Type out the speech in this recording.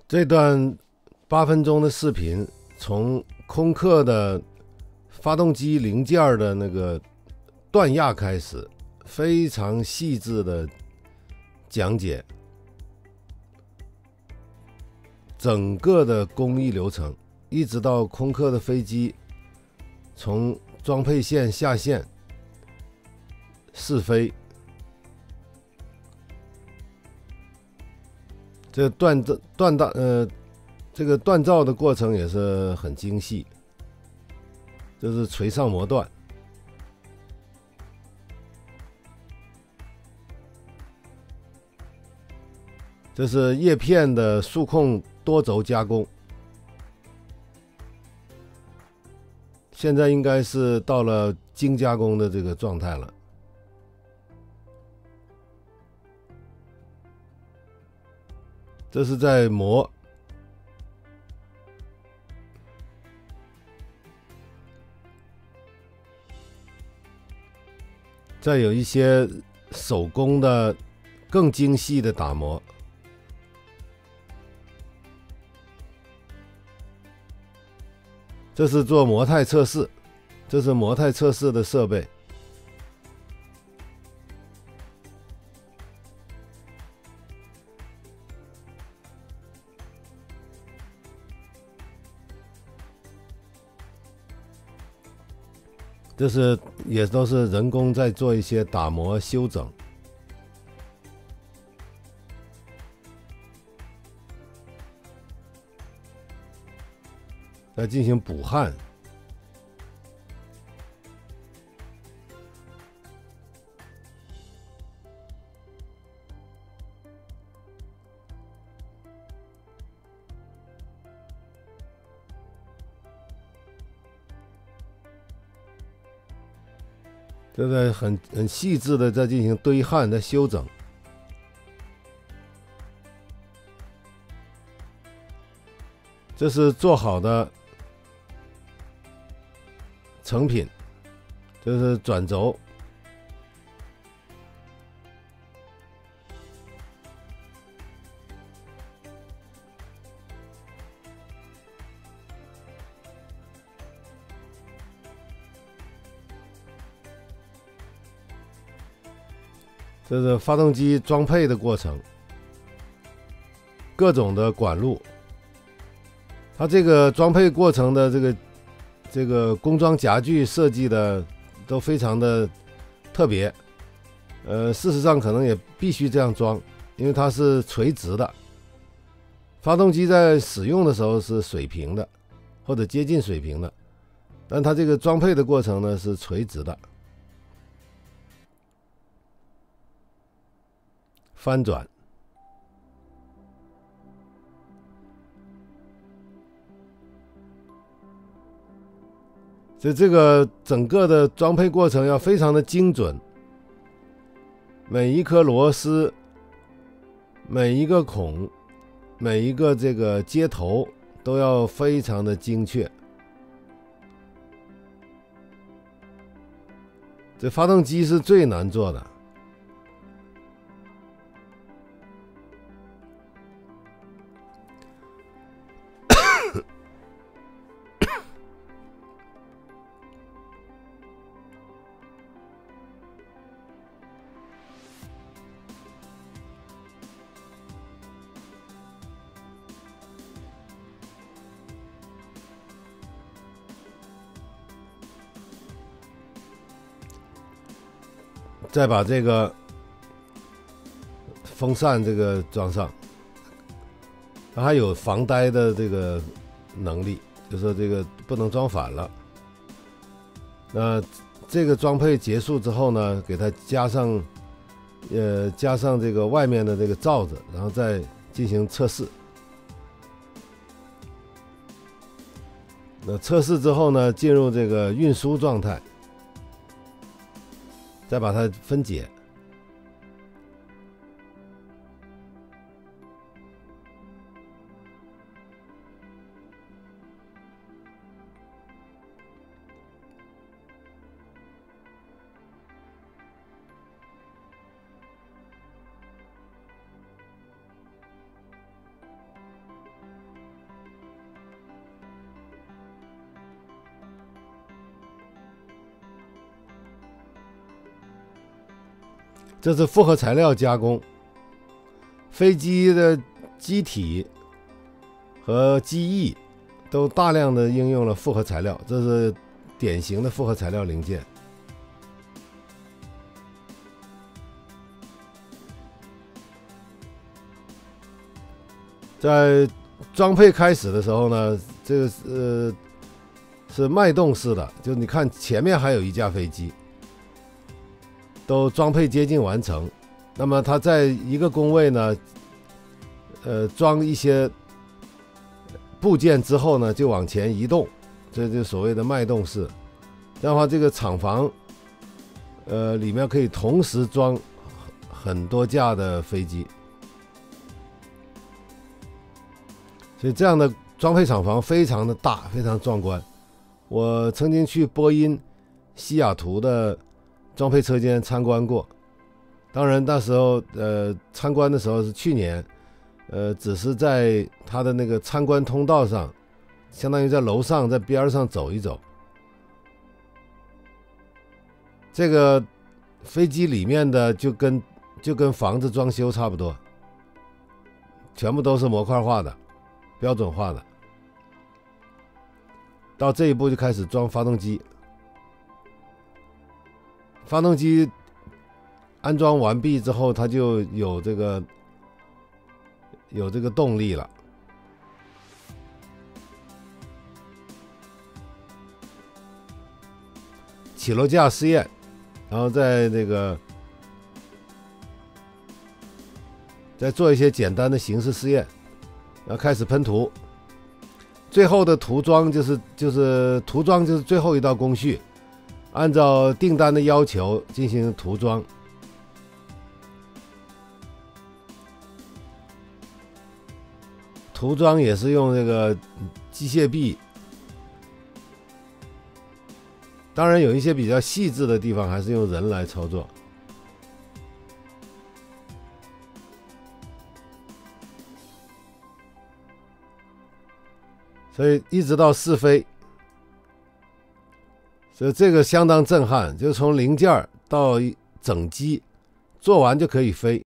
这段8分钟的视频，从空客的发动机零件的那个断压开始，非常细致的讲解整个的工艺流程，一直到空客的飞机从装配线下线试飞。这这个锻造的过程也是很精细，这是锤上磨断，这是叶片的数控多轴加工，现在应该是到了精加工的这个状态了。这是在磨，再有一些手工的更精细的打磨。这是做模态测试，这是模态测试的设备。这是也都是人工在做一些打磨修整。再进行补焊。这个很细致的在进行堆焊的修整。这是做好的成品，这是转轴，这是发动机装配的过程，各种的管路，它这个装配过程的这个工装夹具设计的都非常的特别，事实上可能也必须这样装，因为它是垂直的，发动机在使用的时候是水平的或者接近水平的，但它这个装配的过程呢是垂直的，翻转。这个整个的装配过程要非常的精准，每一颗螺丝、每一个孔、每一个这个接头都要非常的精确。这发动机是最难做的。再把这个风扇这个装上，它还有防呆的这个能力，就是说这个不能装反了。那这个装配结束之后呢，给它加上这个外面的这个罩子，然后再进行测试。那测试之后呢，进入这个运输状态。再把它分解， 这是复合材料加工。飞机的机体和机翼都大量的应用了复合材料，这是典型的复合材料零件。在装配开始的时候呢，这个是脉动式的，就你看前面还有一架飞机，都装配接近完成。那么它在一个工位呢，装一些部件之后呢，就往前移动，这就所谓的脉动式。这样的话，这个厂房里面可以同时装很多架的飞机。所以这样的装配厂房非常的大，非常壮观。我曾经去波音西雅图的装配车间参观过，当然那时候参观的时候是去年，只是在它的那个参观通道上，相当于在楼上在边上走一走。这个飞机里面的就跟房子装修差不多，全部都是模块化的。标准化的，到这一步就开始装发动机。发动机安装完毕之后，它就有这个动力了。起落架试验，然后再做一些简单的形式试验。然后开始喷涂，最后的涂装就是最后一道工序，按照订单的要求进行涂装。涂装也是用这个机械臂，当然有一些比较细致的地方还是用人来操作。所以一直到试飞，所以这个相当震撼，就从零件到整机做完就可以飞。